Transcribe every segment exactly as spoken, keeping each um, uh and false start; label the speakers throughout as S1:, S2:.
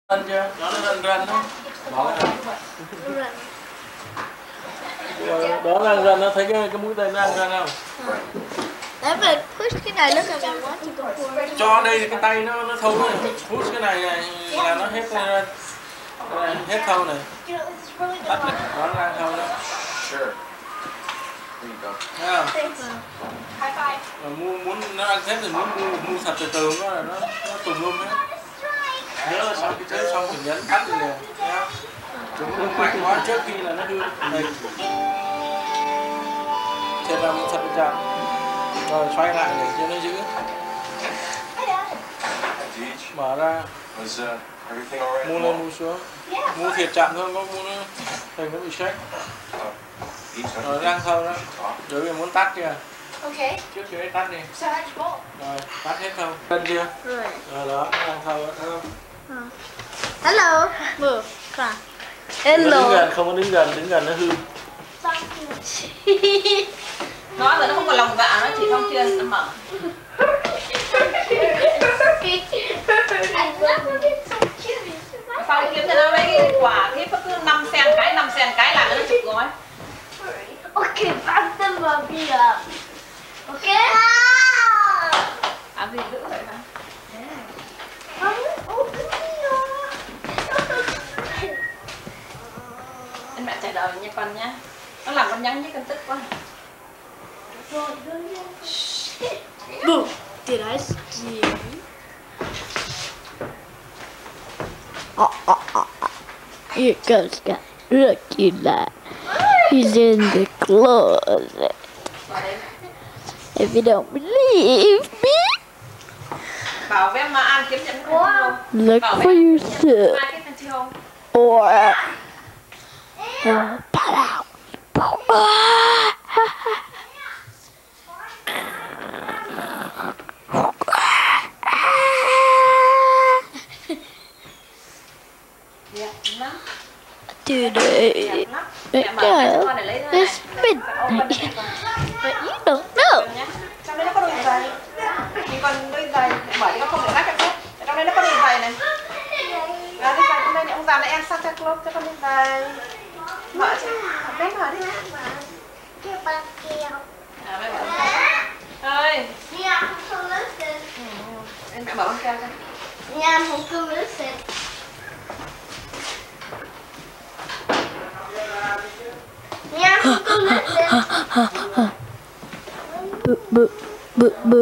S1: Rần chưa? Nó là rần rần đó. Đó là đó là rần, nó thấy cái, cái mũi tên nó ăn rần không?
S2: Đấy về push cái này lúc nào mình quá thì tôi
S1: cho đây cái tay nó nó thâu này, push cái này này là nó hết ra, hết thâu này. Tắt này, đó nó đang thâu đó. Thấy không? Mà mua muốn nó ăn thép thì muốn mua mua thật từ từ nó là nó nó tùm lum hết. Nhớ là sau khi chế xong thì nhấn tắt đi liền. Chúng nó mạnh quá trước khi là nó đưa đây. Trên là một thật chặt. Rồi xoay lại để cho nó giữ. Mở ra. Mua lên mua xuống. Mua thiệt chậm thôi, có mua nó hình nó bị shake. Rồi đang thâu đó. Rồi bây giờ muốn tắt kìa.
S2: Ok.
S1: Trước khi ấy tắt đi. Rồi tắt hết thâu. Cân chưa?
S2: Rồi.
S1: Rồi đó, đang thâu đó, thấy không?
S2: Hello. Move. Come on.
S1: Hello. Đứng gần, không có đứng gần, đứng gần nó hư.
S3: Nó rồi nó không có lòng dạ, nó chỉ thông chuyên nó mở. Sau kiếm cho nó mấy cái quả tiếp cứ năm sen cái, năm sen cái là nó chụp gói.
S2: Ok, bắt tâm vào bia. Ok.
S3: À gì giữ vậy hả? Anh mẹ chạy đời nha con nhá. Nó làm con nhắn với con tức quá.
S2: Boo! Did I steal? Oh, oh, oh. Here goes guy. Looky that. He's in the closet. If you don't believe me,
S3: Bảo với mà ăn kiếm nhận con
S2: look for yourself. Or uh, pop out. Today, it's midnight, but you don't know.
S3: Trong đây nó có đôi giày. Nhưng còn đôi giày mở thì nó không để rác hết. Trong đây nó có đôi giày này. Và đôi giày trong đây ông già này em Santa Claus cho con đôi giày. Mở chứ. Bé mở đi. À mẹ mở con keo. Ơi. Em mẹ mở con keo cho.
S2: Nha, không cứ listen. Nha, không cứ listen. Bự bự bự bự.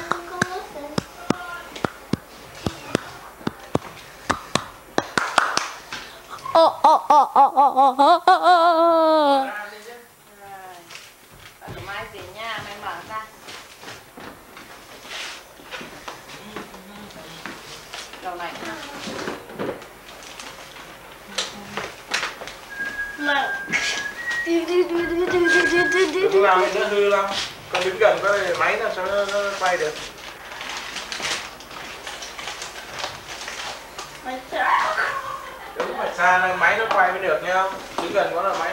S2: Oh oh oh oh oh oh oh.
S3: Mai gì nha, mày mở ra. Đầu này ha.
S2: Mà
S1: Lúc nào mình đỡ hư lắm. Còn đứng gần có cái máy nào sao nó, nó quay được. Đứng phải xa máy nó quay mới được nha. Đứng gần có là máy.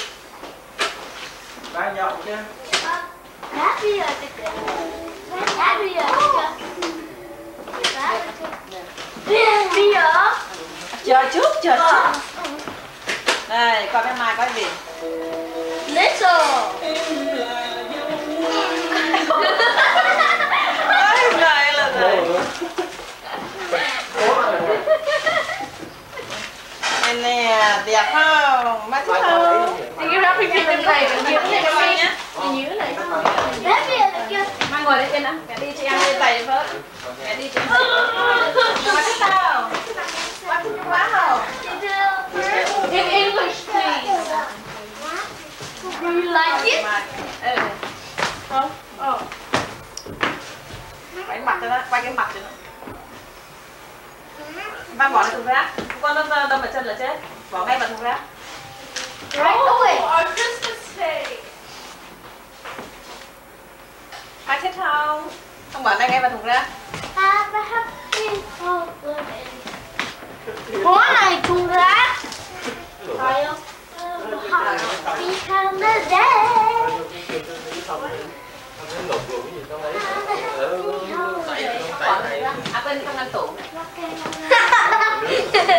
S1: Đang nhậu chứ.
S2: Đá bây giờ thì kìa. Đá bây giờ thì kìa. Bây giờ.
S3: Chờ chút, chờ chút. Đây, coi bên Mai có gì?
S2: Little.
S3: Ôi, này là này. Này nè, đẹp không? Mắt thích không?
S2: Thì cái đó phải nhìn bên này, mình nhớ này cái nhá. Mình nhớ này. Đá bây giờ thì kìa.
S3: Mai ngồi đây trên đó. Mẹ đi cho em lên giày phớt. Mẹ đi cho em giày. Mắt thích không? Mắt thích quá không?
S2: In English, please. Do you like it?
S3: Ừ. Không? Ờ. Quay mặt cho nó, quay cái mặt cho nó. Mang bỏ vào thùng rác. Con nó đâm vào chân là chết. Bỏ ngay vào thùng rác.
S2: Right away.
S3: Our Christmas cake. Ai thích không? Không bỏ ngay vào thùng rác.
S2: Have a happy holiday. Có này thùng rác. Phải không? Happy holiday.
S3: À bên trong ngăn tủ này.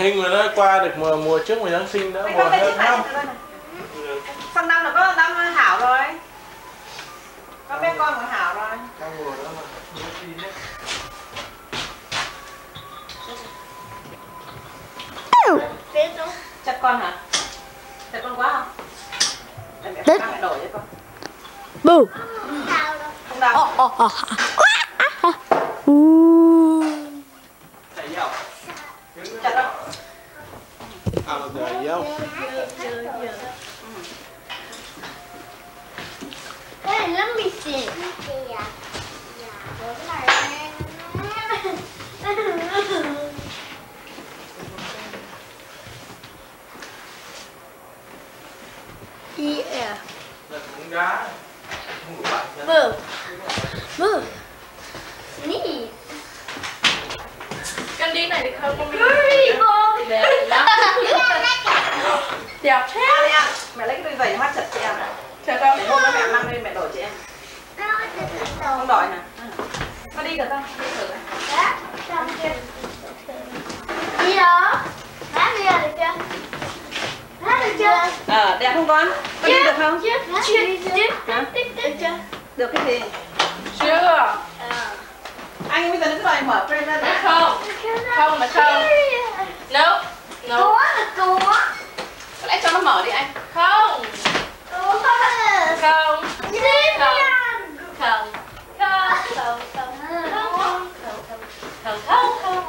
S1: hình mà nó qua được mùa mùa trước mùa Giáng sinh nữa, mùa hơn năm.
S3: Sang năm là có năm Hảo rồi. Có bé con của Hảo rồi.
S1: Đang mùa đó mà.
S3: Chặt con hả? Chặt con quá không? Để mẹ pha mẹ đổi cho con.
S2: Bù.
S3: Không đau.
S2: Ồ ồ ồ.
S1: Thầy dâu.
S3: Chặt đâu?
S1: À, thầy dâu.
S2: Hey, let me see. Yeah.
S1: Là cũng đá.
S2: Boo. Boo. Neat. Con đi này được không? Hurry, Boo. Đẹp lắm. Đẹp thế.
S3: Ăn đi, mẹ lấy cái đôi giày mắt chặt cho em.
S2: Chặt đâu?
S3: Để hôm đó mẹ mang lên mẹ đổi cho em. Không đổi nè. Con đi được không? Đi thử này.
S2: Đi đó. Má đi được chưa? Má được chưa?
S3: Ờ, đẹp không con? Con đi được không?
S2: Chưa. Chưa. Chưa. Được chưa?
S3: Được cái gì?
S2: Chưa.
S3: Anh bây giờ nó cứ đòi mở frame ra đã.
S2: Không. Không mà không. No. No. Có là có.
S3: Có lẽ cho nó mở đi anh.
S2: Không. Không. Không. Không. Không. Không. Không. Không. Không. Không. Không.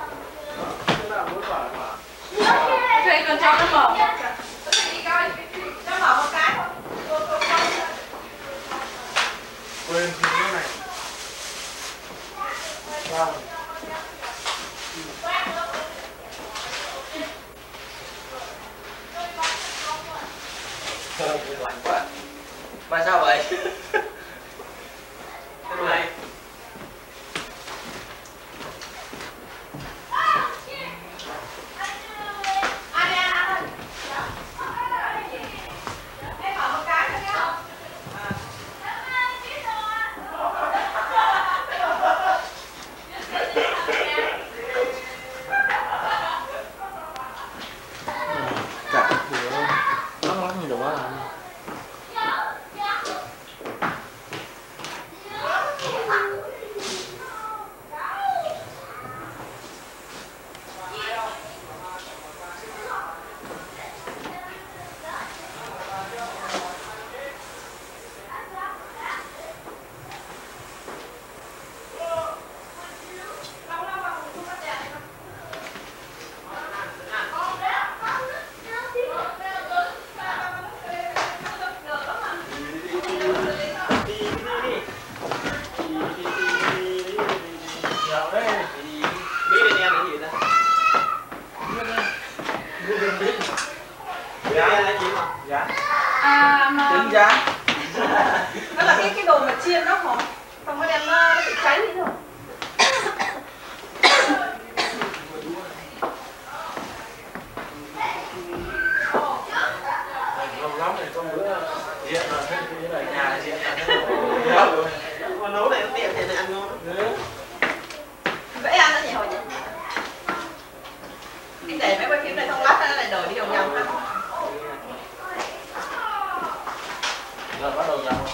S2: Thế con cho nó mở.
S3: Cho mở một cái.
S1: Quên thì cái này. Wow.
S4: Lạnh quá. Mà sao vậy? Cái này.
S1: Cả thì nó lắc như đồ á.
S2: À mà
S3: Trứng rán. Nó là cái cái đồ mà chiên đó hả? Không có đem nó nó bị cháy đi rồi.
S1: Lâu lắm rồi con bữa diện là thế cái này nhà diện là thế.
S4: Con nấu này nó tiện thì này ăn ngon.
S3: Dễ ăn đó nhỉ hồi nhỉ? Anh để mấy quay phim này xong lát nó lại đổi đi đồng nhầm ha.
S1: Rồi bắt đầu nhậu.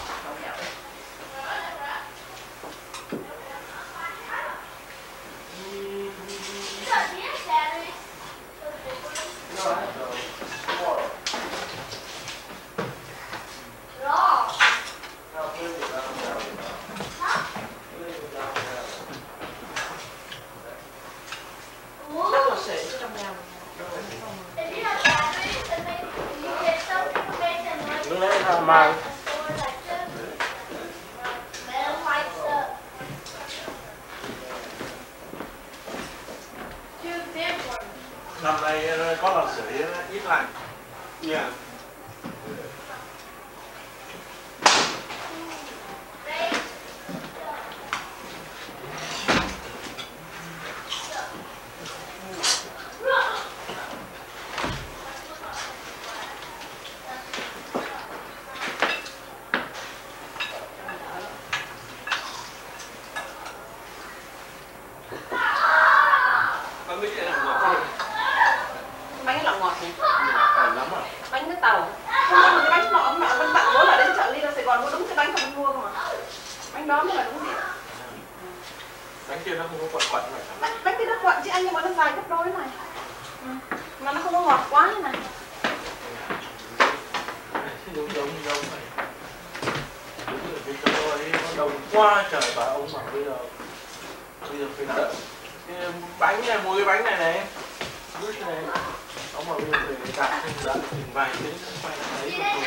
S1: Lúc nãy là mang năm nay có lò sưởi ít lạnh.
S4: Dạ. Con biết là ngọt không?
S1: đông quá trời bà ông bảo bây giờ bây giờ phải đợi cái bánh này, mua cái bánh này này bút này ông bảo bây giờ phải đặt thêm đợi chừng vài tiếng quay lại thấy được rồi.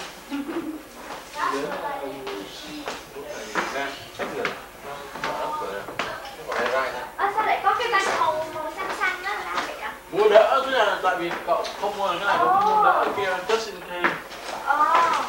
S1: Nhớ là ông lúc này ra sách người mở cửa gọi ra ra.
S2: Ơ sao lại có cái bánh màu màu xanh xanh đó là vậy ạ?
S1: Mua đỡ chứ là tại vì cậu không mua cái này, cậu mua đỡ kia just in case.
S2: Ồ.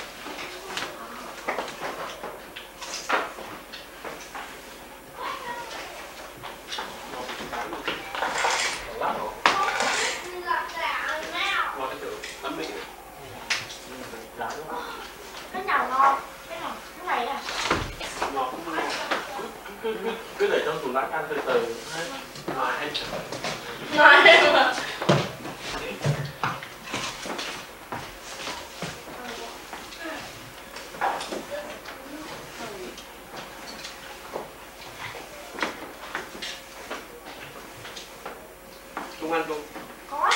S2: Cái nào ngon? Cái nào? Cái này à?
S1: Ngọt cũng ngon. Cứ, cứ, cứ để trong tủ lạnh ăn từ từ hết. Ngoài hết.
S3: Ngoài hết mà.
S4: Không ăn không?
S2: Có.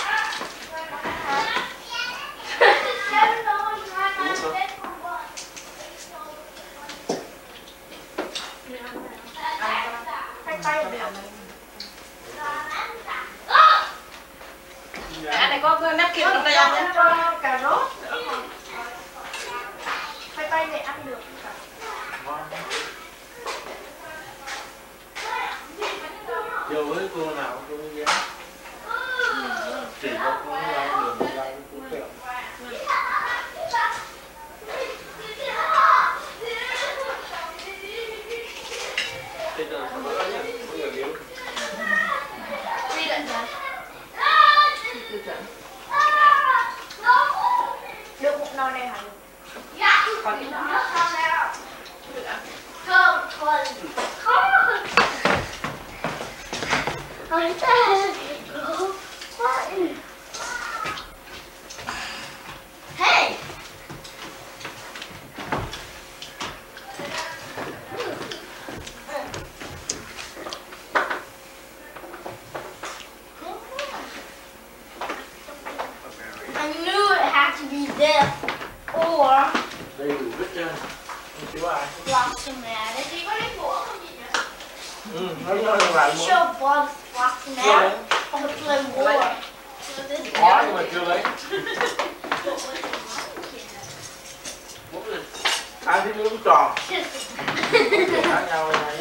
S2: Tay tay
S3: Anh này có napkin trong đây ăn nhé.
S2: cho cà rốt. Tay tay này ăn được.
S1: Vô với cô nào cô ghé. Chỉ có cô lao đường lao cô kẹo.
S4: Thế là không có nhỉ? Có nhiều miếng.
S2: Quy định hả? Được một nồi này hả?
S3: Còn ít nữa.
S2: Thơm thuần khó hơi ta hey I knew it had to be this or
S1: Đây đủ vết trơn. Không thiếu ai.
S2: blocks in there. Did you want to go?
S1: Ừ, nó nó là lại muốn.
S2: Show blocks blocks in there. On the flame war.
S1: Có nhưng mà chưa lấy. Ai thích miếng tròn. Khác nhau này.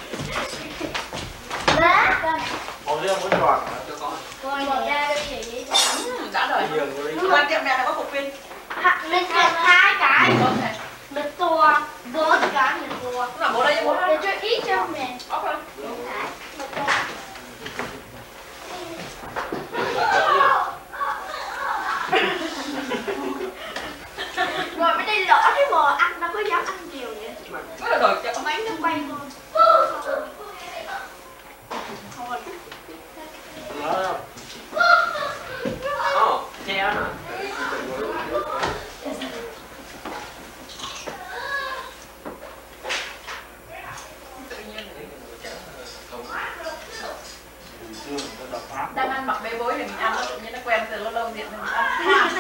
S1: Còn riêng muốn tròn hả? Cho con.
S2: Coi mở ra cái gì vậy?
S3: Đã rồi.
S1: Nhường của đấy.
S3: Quan tiệm này là có cục pin.
S2: Mình cần hai cái. Mình to, bốn cái mình to.
S3: Là bố đây cho bố
S2: Để cho ít cho mình.
S3: Ốc rồi.
S2: Rồi bên đây lỡ cái bò ăn nó có dám ăn nhiều vậy?
S3: Mới là đổi cho
S2: Bánh nó bay thôi.
S1: Đó.
S4: Ồ, che hả?
S3: Đang ăn mặc bê bối thì mình ăn nó tự nhiên nó quen từ lâu lâu điện mình ăn.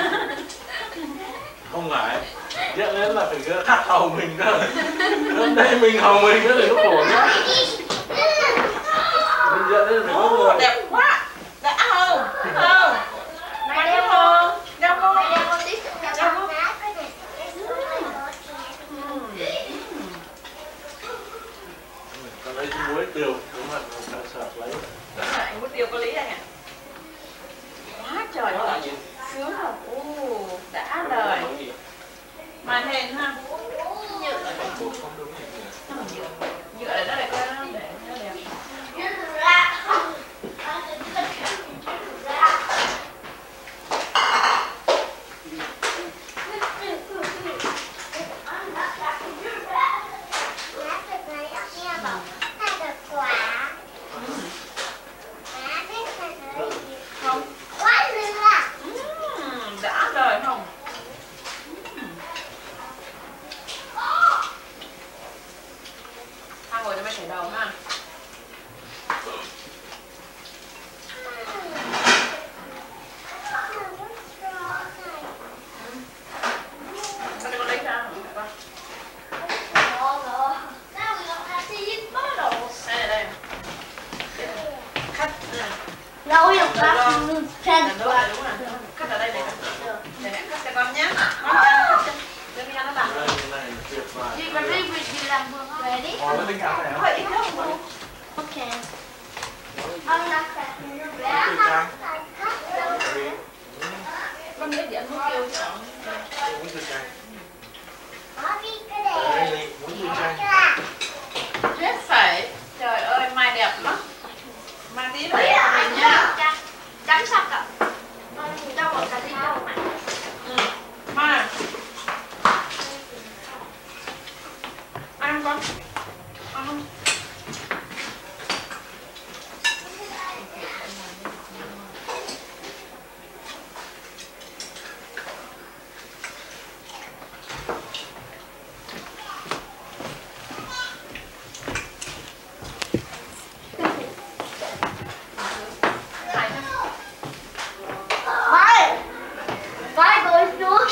S1: Không phải. Dẫn đến là phải khát hầu mình đó. Đến đây mình hầu mình đó thì nó khổ quá. Mình dẫn đến phải có người.
S3: Đẹp quá. Đã không? Không. Mày đeo không? Đeo không?
S2: Mày đeo con tí đeo con.
S1: Còn lấy cái muối tiêu đúng rồi, mình sợ lấy.
S3: Đúng rồi, anh muối tiêu có lý đây nè. Quá trời ơi. Sướng không? Ồ, đã đời. Màn hình ha. Nhựa. Nhựa để nó đẹp ra, để nó đẹp.
S2: ngồi xuống.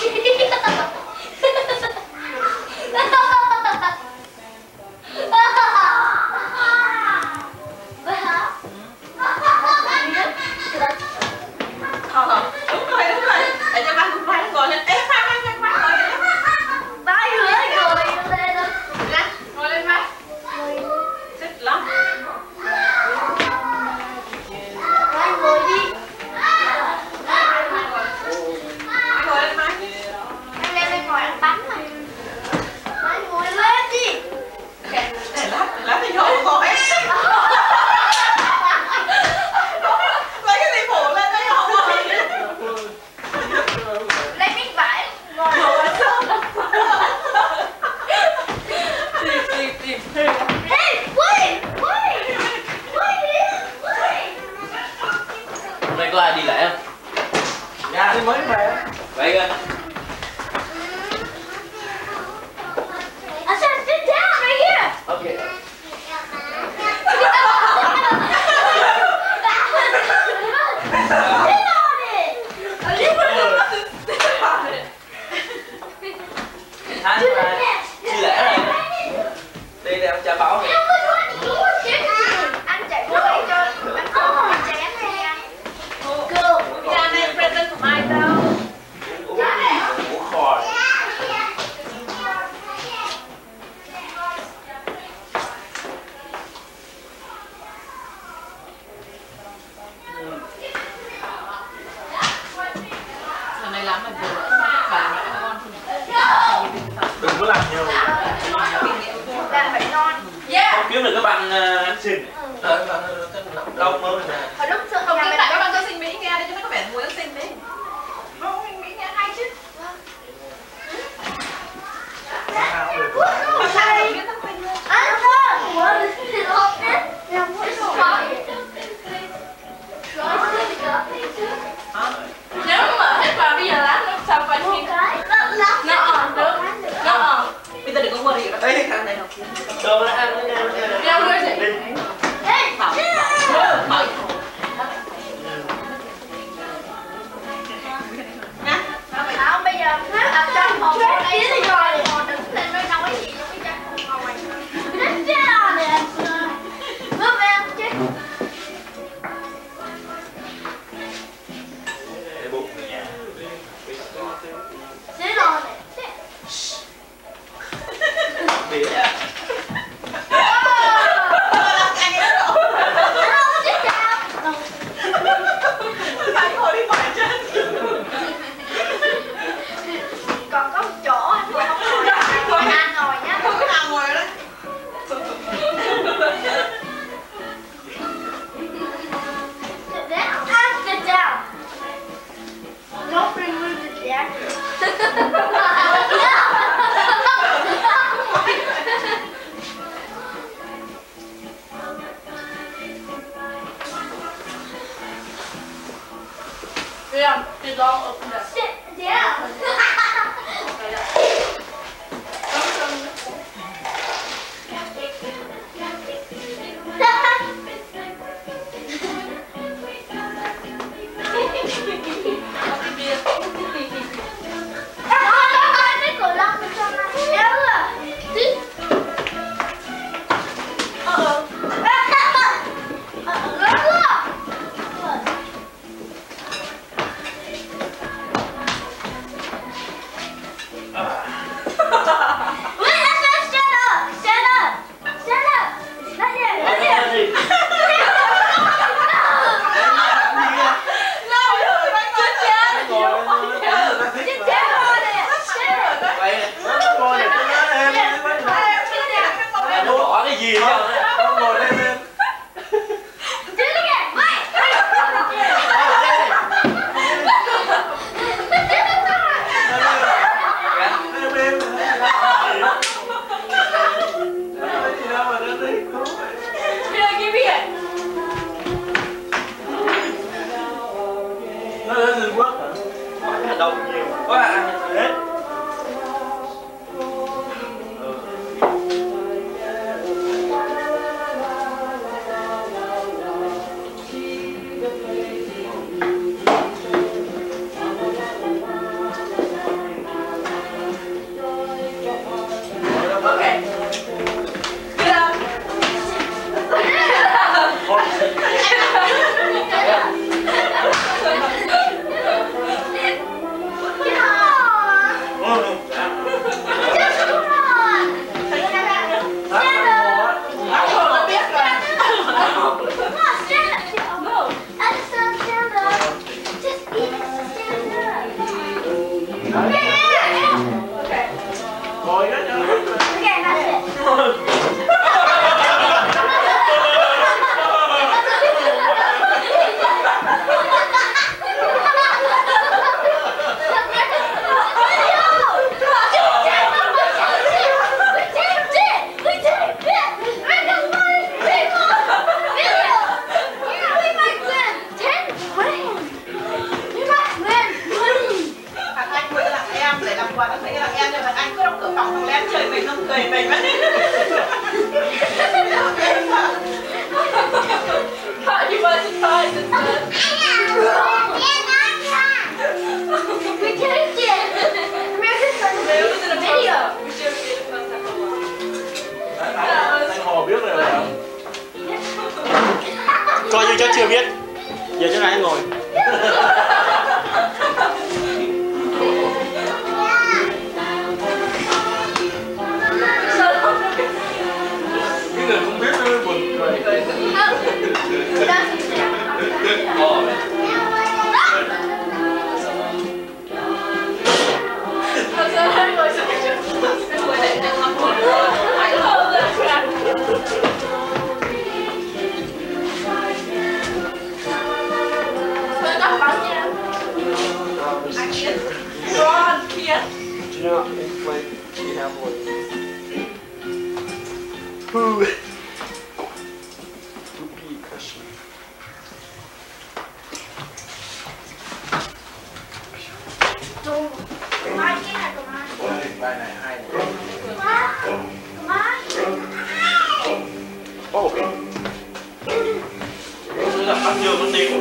S3: Ờ, đúng rồi, đúng rồi. Để cho ba ba nó ngồi lên. Ê, ba ba ba ba ngồi lên.
S2: Ba vừa ngồi lên đó.
S3: Nè, ngồi lên ba. Thích lắm.
S2: Ba ngồi đi.
S3: Ngồi lên ba.
S2: Em leo lên ngồi ăn bánh mà. Ba ngồi lên đi.
S3: Để lát, lát thì ngồi ngồi. Lấy cái gì phủ lên đây không ngồi.
S2: Lấy miếng vải ngồi.
S3: Tìm, tìm, tìm, tìm.
S2: Ê, quay, quay. Quay đi, quay.
S4: Hôm nay có ai đi lễ không?
S1: Nhà thì mới về.
S4: Vậy kìa.
S2: I said sit down right here.
S4: Ok.
S2: Sit on it.
S4: Tháng
S2: Do the
S4: mai
S2: next.
S4: đi lễ rồi. Đi đem trả bảo này.
S2: Anh chạy qua đây cho anh cô một cái chén này anh. Cô.
S3: Ra đây present của Mai đâu?
S4: Uống uống khòi.
S3: Lần này lắm mà vừa bà mẹ con
S1: Đừng có làm nhiều.
S2: Đang phải non.
S3: yeah.
S4: Kiếm được cái bằng ăn xin. Đấy, bằng đông mới nè.
S2: Hồi lúc xưa
S3: Không
S2: nhà
S3: cứ
S2: mình
S3: tặng các bạn cho sinh Mỹ nghe đi cho nó có vẻ mùi ăn xin đi. Không, sinh Mỹ nghe hay chứ. Mà sao lại biết thằng Quỳnh luôn?
S2: Anh ơi, what is it all this? Yeah, what is it?
S3: Hả? Nếu nó mở hết vào bây giờ lát nó sao phải
S2: Một
S3: phim?
S2: cái lắc lắc.
S3: Nó on được. Nó on. Bây giờ đừng có worry đó.
S4: Ê, thằng này học đồ nó ăn nó đeo nó
S3: Đeo luôn gì?
S2: Hey,
S3: Bảo. Bảo. Nè, nó phải
S2: không bây giờ đặt trong phòng ở đây thì rồi còn đứng lên nó nói gì trong cái chân phòng này. Đứng chết on it. Move em chứ.
S4: để bụng về nhà.
S2: Sit on it. Sit.
S4: Bỉa á.
S3: phải ngồi đi mỏi chân.
S2: Còn có một chỗ anh ngồi không ngồi. Ngồi anh ngồi nhá.
S3: Không có nào ngồi ở đây.
S2: Sit down. Ah, sit down. Don't remove the jacket.
S3: Yeah, the door open up.
S2: Sit down. Cái cửa lông bên trong này. Kéo à. Ờ ờ. Ờ ờ. Wait, let's not stand up. Stand up. Stand up. Not yet. Not yet.
S3: Lâu rồi bạn chết chết.
S2: Sit down on it. Sit.
S4: Vậy nó ngồi này cho nó em đi với nó. Nó bỏ cái gì đó.
S1: Nó ngồi lên lên.
S2: Do it again. Wait.
S1: Em em. Nó nói gì đâu mà nó đi.
S3: Here, give me it.
S1: Nó lên Trung Quốc hả?
S4: Đông nhiều quá ăn hết.
S1: Ngồi đó cho
S2: Okay, that's it.
S4: Coi như cháu chưa biết. Giờ cháu này ngồi.
S1: Cái người không biết nó buồn cười.
S4: Do you know like you have like who repeat question?
S1: Bài này hay.
S4: Oh. Tôi là ăn nhiều con tim.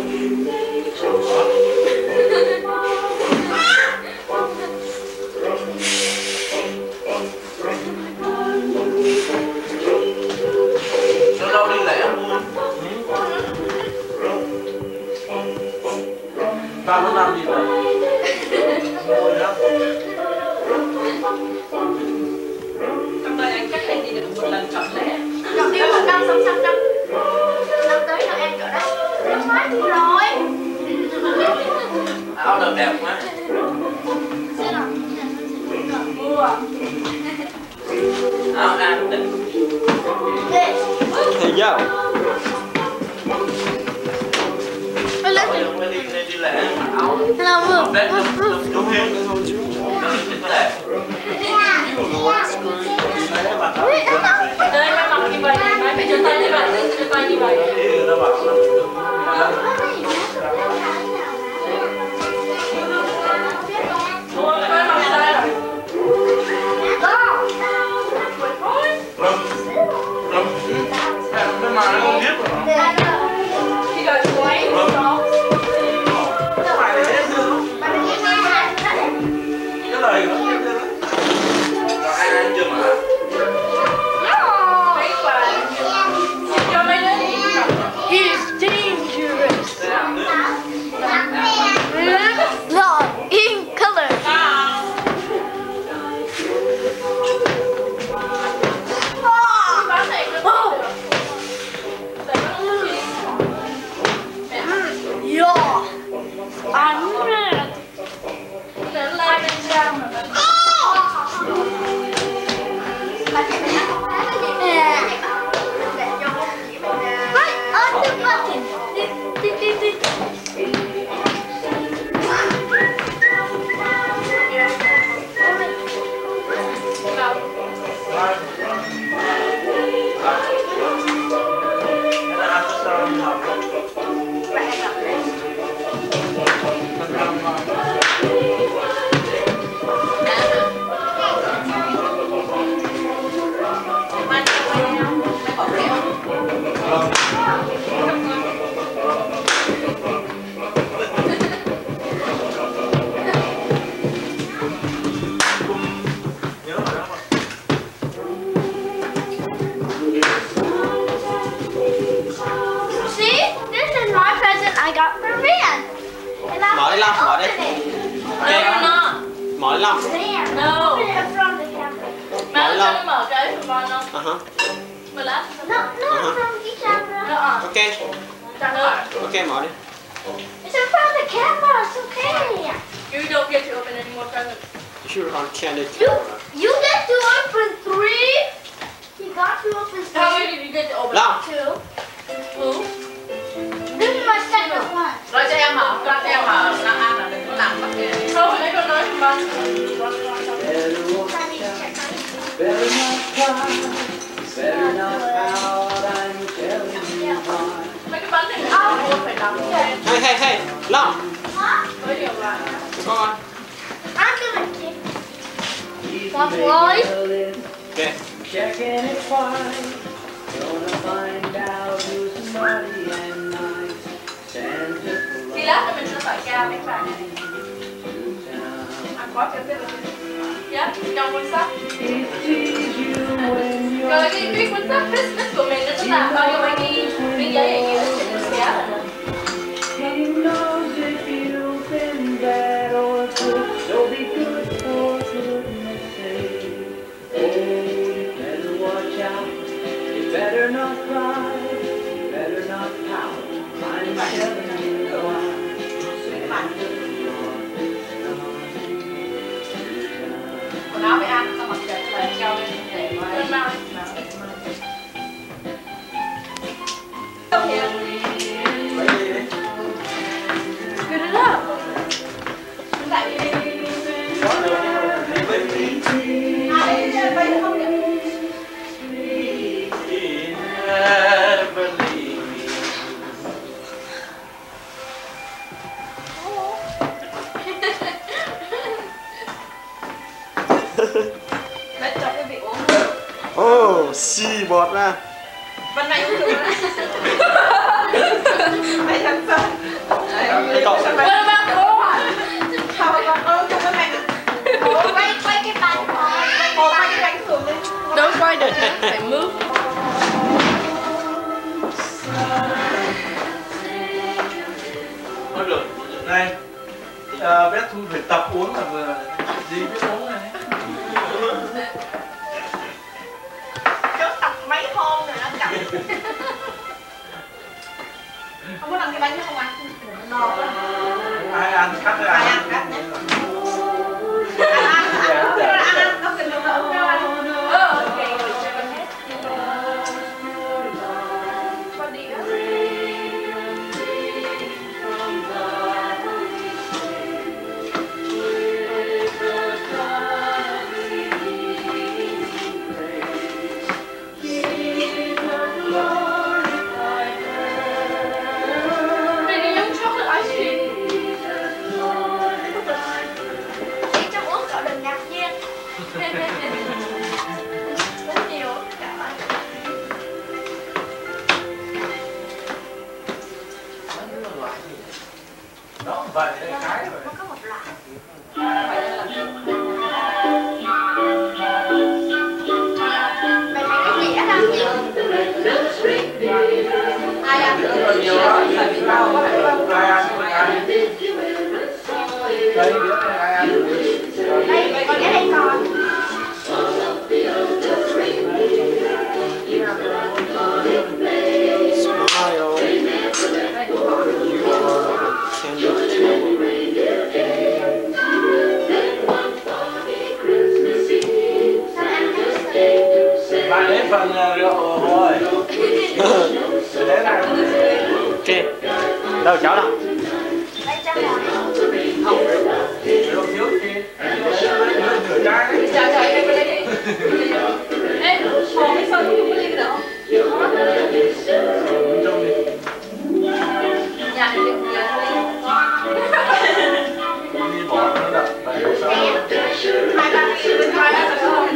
S1: Sao đâu đi lẻ mua? Ta vẫn làm gì vậy? Ngồi đó.
S3: Trong đời anh chắc anh đi được một lần chọn lẻ.
S2: Chọn đi một năm xong xong năm năm tới Noel chỗ đó. Năm ngoái đi rồi.
S1: Áo đẹp đẹp quá.
S2: Mua.
S1: Áo ăn đẹp.
S4: Hey yo.
S1: Hello. Đi đi đi lẻ áo.
S2: Hello.
S1: Đẹp đúng đúng hết. Có đẹp.
S3: Đây mai mặc như vậy, mai phải cho tay như vậy, cho tay như vậy.
S1: Nó bảo
S3: Mai mặc tay rồi.
S1: Cái mà nó không biết rồi.
S3: Đi rồi quay.
S1: Cái bài này dễ thương. Cái lời nó dễ thương. Rồi ai ăn chưa mà?
S3: Mấy bạn. Cho mấy đứa đi.
S2: It's dangerous.
S1: Để ăn nữa.
S2: The in color.
S3: Bán này cứ được. Để nó không đi.
S2: Yeah. I'm red.
S3: Để like bên trang mà.
S2: I got for Van. And I
S4: Mở đi Long, mở đi.
S3: No, no.
S4: Mở đi Long.
S2: There.
S3: No.
S2: Put it in front of the camera.
S3: Má cho nó mở cái của con không?
S4: Uh huh.
S3: Mở lát.
S2: No, no, in front of the camera.
S3: Được à?
S4: Ok.
S3: Chẳng được.
S4: Ok mở đi.
S2: It's in front of the camera. It's okay.
S5: You don't get to open any more presents.
S4: You're on candid
S2: You
S4: camera.
S2: you get to open three. You got to open three.
S5: How many did you get to open?
S4: Long.
S2: Two.
S5: Two.
S2: This is my second one.
S3: Rồi cho em mở, cho em mở là ăn là đừng có làm mất tiền.
S5: Không, lấy con nói cho ba.
S6: Better not cry, better not pout, I'm telling you why.
S5: Mấy cái bánh này nó một phải làm
S4: Hey, hey, hey, Long.
S5: với điều là
S4: Con.
S2: I'm gonna kick.
S6: Keep
S2: One
S6: making
S2: boy.
S6: a list,
S4: Okay.
S6: checking it fine. Gonna find out who's naughty and nice. Santa
S5: khi
S6: Claus
S5: lát thì mình sẽ phải ca mấy bạn này.
S6: to town.
S5: Anh có cho biết là dạ, trong cuốn sách.
S6: It sees you when you're
S5: Rồi cái cái cuốn sách Christmas của mình nó sẽ là bao nhiêu bánh đi miếng giấy ở dưới trên cái xé.
S6: He knows if you've been bad or good, so be good for goodness sake. Oh, you better watch out, you better not cry, you better not pout. I'm telling you why. Santa Claus is coming to town.
S3: Quần áo phải ăn, xong mặc để cho treo lên để mà
S5: Lên bao. Good enough. Tại vì
S3: lấy cho quý vị uống.
S4: Oh, xì bọt ra.
S3: Bên này uống được rồi. Mày làm sao?
S4: Cái cậu.
S5: What about the one?
S3: Thôi con ơi, cho cái này.
S2: Quay quay cái bàn của
S3: Cô quay cái bánh thường đi.
S5: Don't quay được, phải move.
S1: Thôi được. Này, à, bé Thu phải tập uống là vừa gì biết uống này.
S3: Trước tập mấy hôm rồi nó chậm. Không có làm cái bánh đó không ăn. No quá.
S1: Ai ăn cắt ra
S3: Ai
S1: ăn.
S3: ăn cắt nhé. Ăn ăn, ăn, ăn, ăn, nó cần được không?
S5: Ờ, ok, rồi cho con hết. Con đi á. Này đi giống chocolate ice cream.
S2: Đi trong uống cậu đừng ngạc nhiên.
S5: Rất nhiều.
S1: Đó, vậy đây cái rồi.
S2: Nó có một loại. Mày thấy cái gì ăn nhiều.
S3: Ai ăn được
S1: Rất nhiều đó.
S3: tại vì tao có phải không?
S1: Ai ăn được ai. Đây biết này ai ăn được.
S2: Đây, con cái đây còn.
S4: Smile. You are
S1: Bạn lấy phần uh, rượu rồi. Để này.
S4: ok. Đâu cháu nào?
S2: Đây cho mày.
S1: Rượu thiếu thì nửa chai đấy.
S5: Chào trời, đây bên đây đi. Ê, hồ cái sân không có ly được không?
S1: Trong đi.
S5: Nhà này được nhiều ly.
S1: Đi bỏ nó đập vậy sao?
S3: Hai ba khi bên ngoài ăn được không?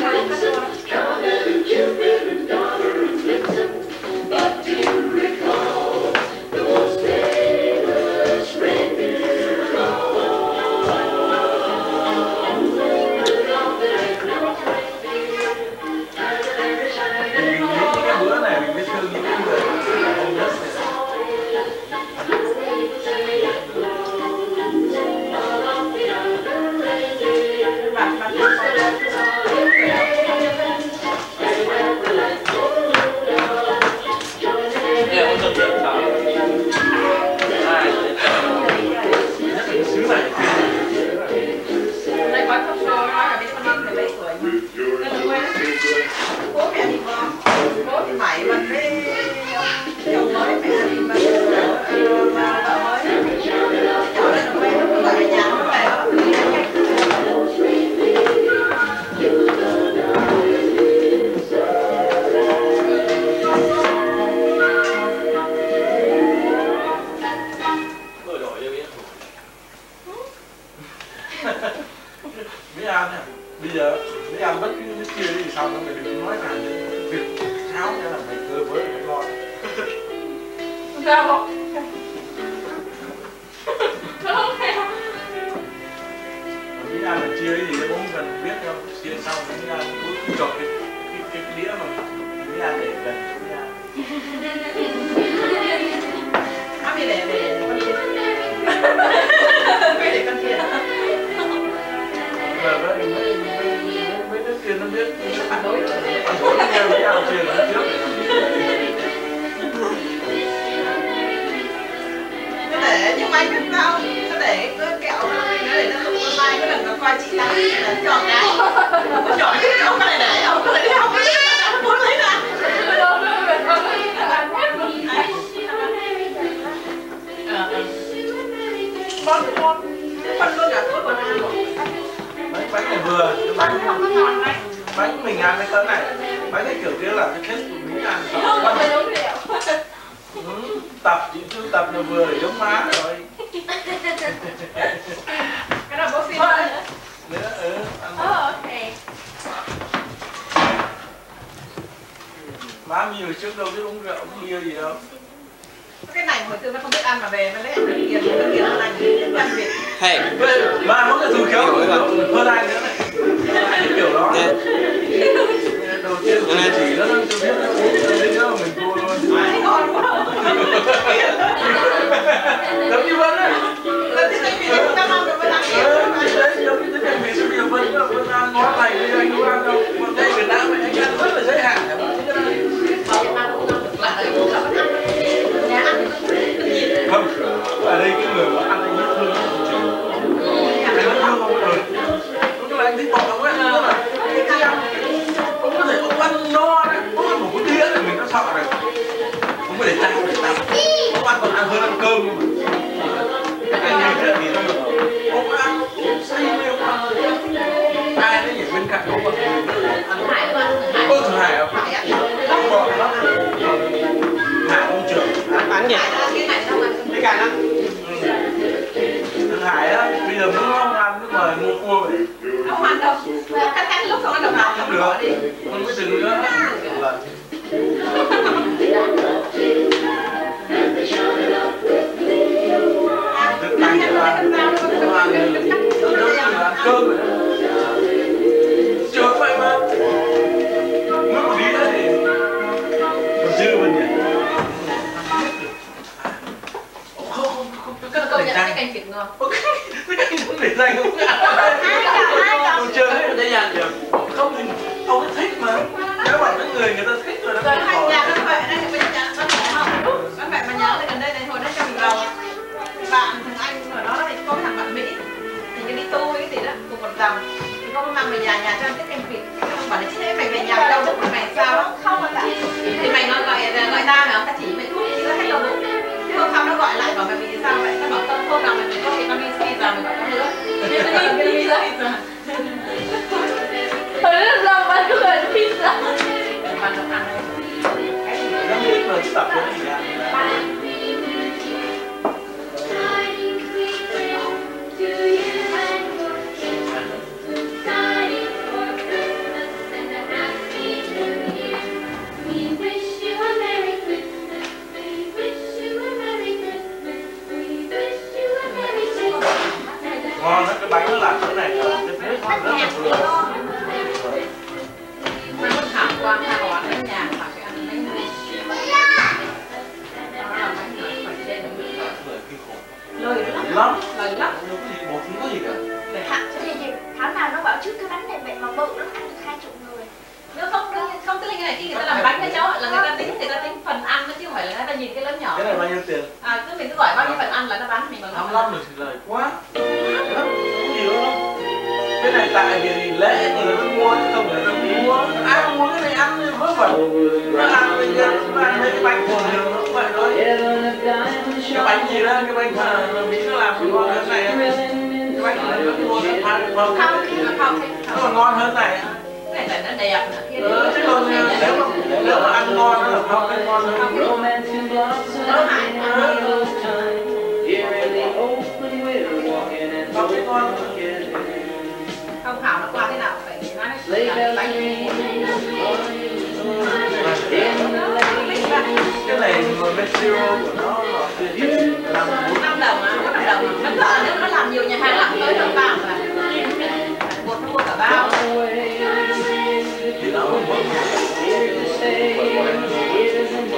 S6: But do you recall the most famous
S3: Nên là quên bố mẹ thì vợ, bố thì mày mình với chồng mới, mẹ thì mình và vợ mới. Cháu nên là quên lúc mà về nhà nó về đó.
S1: Mỹ An nè, bây giờ Mỹ An bất cứ chia gì sau đó mày đừng nói là việc tháo ra là mày cơ với mày lo.
S5: Sao không? Không theo.
S1: Mỹ An là chia cái gì nó cũng cần biết đâu, chia sau Mỹ An cứ chọn cái cái cái đĩa mà Mỹ An để gần Mỹ An.
S3: Áp đi để để con chia. Để con chia.
S1: Và với mấy mấy đứa kia nó biết phản đối phản đối theo Mỹ An chia nó trước.
S3: Nó để nhưng may biết sao, nó để cứ kẹo nó để nó lục mai cái lần nó coi chị ta là chọn cái nó chọn cái ông này để ông này đi không nó muốn lấy ra con con phân luôn cả tôi còn ăn
S1: bánh bánh này vừa bánh bánh mình ăn cái cỡ này bánh cái kiểu kia là cái kết của Mỹ An ừ, tập chỉ chưa tập là vừa để giống má rồi
S3: cái đó bố phim
S1: nữa ừ ăn
S5: Ok.
S1: má mi hồi trước đâu biết uống rượu uống bia gì đâu.
S3: cái này hồi xưa nó không biết ăn mà về nó lấy ăn tiền cái tiền là những ăn Việt
S4: Hey.
S1: Ba muốn cái dù kéo hơn ai nữa này cái kiểu đó đầu tiên
S4: Cái này
S1: chỉ nó đang chưa biết nó uống đến nữa mình thua luôn giống như Vân ấy
S3: lần thứ hai mình không ăn được với ăn
S1: đấy giống như thế mình sẽ bây giờ Vân Vân ăn món này bây giờ anh không ăn đâu còn đây Việt Nam mình anh ăn rất là giới hạn không ở đây cái người mà ăn anh biết thương anh nó thương không rồi tức là anh thích bọc không ấy tức là cái ăn ông có thể ông ăn no đấy ông ăn một cái đĩa thì mình nó sợ rồi ông có để tay để tay ông ăn còn ăn hơn ăn cơm nhưng mà anh như thế thì nó ông ăn say mê ông ăn ai nó nhảy bên cạnh ông còn ăn
S5: Hải không?
S1: ơ thằng Hải không không bỏ nó Hải ông trưởng
S4: Ăn nhỉ?
S3: cái này đâu mà
S4: Cái cà nó
S1: thằng Hải á bây giờ muốn không ăn cứ mời mua cua vậy
S3: không ăn đâu cắt cắt lúc không ăn được nào
S1: không được đi không biết từng nữa được tay để ăn không ăn ăn cơm vậy chưa vậy mà nước một tí nữa thì còn dư mình nhỉ không không không
S5: Công
S1: không
S5: nhận cái canh thịt ngon.
S1: cái canh không để dành không ăn chơi hết đây ăn được không thì không thích mà nếu mà những người người ta thích rồi nó
S3: rồi
S1: không
S3: hai
S1: khỏi
S3: nhà nó vậy đây bây giờ nó phải không nó vậy mà nhớ lại gần đây này hồi đó cho mình vào bạn thằng anh ở đó thì có cái thằng bạn Mỹ thì cái đi tu cái gì đó cùng một dòng thì có cái mang về nhà nhà cho ăn tiết canh vịt không bảo là chứ thế mày về nhà đâu bụng mày sao đó không mà cả thì mày nói gọi gọi tao hả ta chỉ mày thuốc chỉ có hết đầu bụng chứ không không nó gọi lại bảo mày vì sao vậy nó bảo không hôm nào mày có vitamin C giờ mày gọi nó nữa
S5: Vitamin C giờ. Hồi đó lâu mà cứ gọi pizza.
S3: bạn được ăn
S1: giống như người tập cái gì à ngon đó cái bánh nó làm chỗ này là cái nước rất là vừa
S3: mà con thảo qua thảo quán ở nhà thảo cái ăn bánh này đó là bánh này phải trên
S1: lời kinh khủng
S3: lời lắm
S1: lắm
S3: lời lắm
S1: đâu có gì bột không có gì cả
S2: Thằng gì gì tháng nào nó bảo trước cái bánh này mẹ mà bự nó ăn được hai chục người.
S3: nếu không không tức là như này khi người ta làm bánh cho cháu là người ta tính người ta tính phần ăn chứ không phải là người ta nhìn cái lớn nhỏ
S1: cái này bao nhiêu tiền
S3: à cứ mình cứ gọi bao nhiêu phần ăn là nó bán mình bằng
S1: năm năm rồi thì lời quá lắm không có gì đâu cái cái này tại vì lễ người ta mua chứ không phải là mua. Ai mua cái này ăn thì vớ vẩn. Nó ăn bây giờ nó ăn mấy cái bánh thường thường nó cũng vậy thôi. Cái bánh gì đó, cái bánh mà Mỹ nó làm còn ngon hơn này. Cái bánh này nó mua nó ăn không?
S5: Không,
S1: Nó còn ngon hơn này.
S5: cái này nó đẹp.
S1: Ừ, chứ còn nếu mà, nếu mà ăn ngon nó là không ăn ngon hơn.
S6: Romance and blossom in those times. Here in the open we're walking and
S1: Không cái ngon.
S5: Không Hảo nó qua thế nào phải nói
S6: sleigh
S5: hết
S6: bells
S5: bánh.
S6: ring in the lane.
S1: Cái này material của nó là làm
S5: năm đồng á, có năm đồng. Nó sợ nếu nó làm nhiều nhà hàng làm tới đồng bao mà. Một nó mua cả bao.
S1: thì nó không có
S6: Here to stay, here's a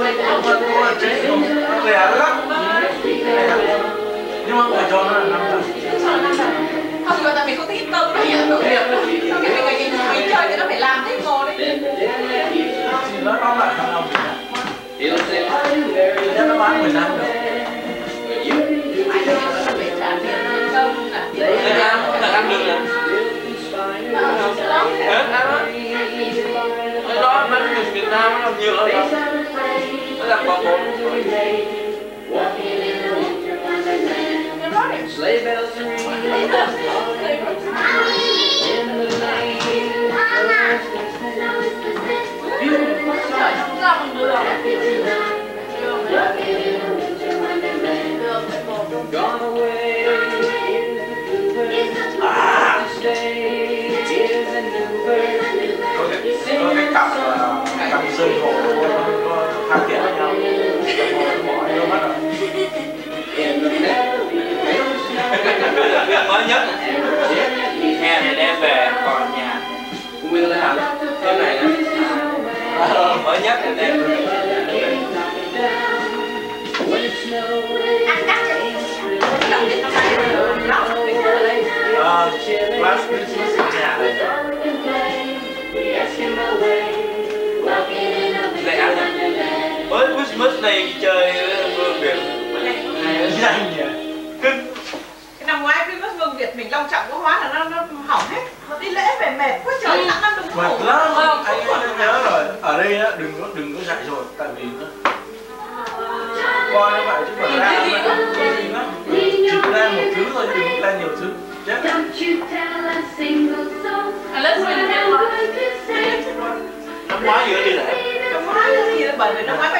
S6: new
S1: nó rẻ lắm. Nhưng mà phải cho nó là năm đồng.
S5: Cho nó năm đồng. Không nhưng mà tại mình không thích ít tôm nó hiện nổi đẹp. Cái mình mình mình chơi thì nó phải làm thế ngồi đấy.
S1: Thì nó tóm lại thằng nào
S6: He'll say, are you very
S1: nhất nó bán mười lăm đồng.
S6: But you can do
S5: Phải là nó phải trả tiền công là tiền.
S4: Người ta cũng là ăn được nè. Hết ăn á. Cái đó bánh mì Việt Nam nó làm nhiều lắm đó. Nó làm bò bột.
S6: Sleigh bells ring in the lane. Beautiful
S5: Trời không rong đường.
S6: gone away. Here's the bluebird to stay. Here's a new bird.
S1: Có cái, có cái cặp là cặp sơn hổ có tham kiện với nhau. Bỏ vô mất rồi.
S4: Việc mới nhất hè này đem về còn nhà
S6: We'll have
S4: cái này nè mới nhất là đem về.
S6: when it snows.
S2: Ăn cắt cho
S5: Đồng đến năm nay rồi. Nó
S1: Ờ, last Christmas ở nhà này.
S4: Lại ăn nhỉ? Mới Christmas này đi chơi Vương Việt
S1: Nhanh nhỉ.
S3: Cái năm ngoái Christmas Vương Việt mình long trọng quá hóa là nó nó hỏng hết. Nó đi lễ về mệt quá trời, sẵn năm đúng
S1: Mệt
S3: ngủ.
S1: lắm. Anh anh nhớ rồi. Ở đây á đừng có đừng có dạy rồi tại vì nó coi nó vậy chứ còn ra nó gì lắm. Chỉ lên một thứ thôi chứ đừng có lên nhiều thứ. Chết.
S5: À, lên xuống đi.
S4: năm ngoái vừa đi lại
S3: Năm ngoái là gì là bởi vì năm ngoái